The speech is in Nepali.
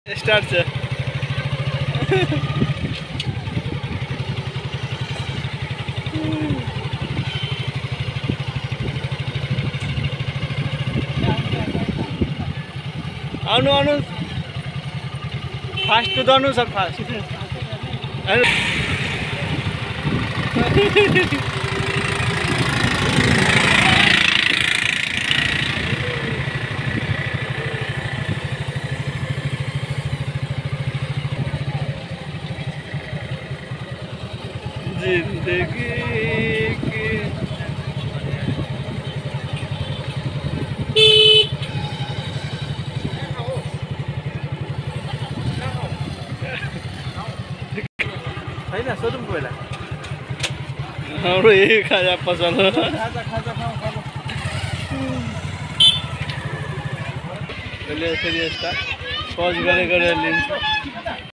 स्टार्ट छ आउनु आउनु फास्ट कुदाउनु सर फास्ट जिंदगी की हैन सोधौँ पहिला हाम्रो यही खाजा पसल हो खाजा खाजा खाऊ खाऊ फेरि यस्ता पज गरेर लिन्छ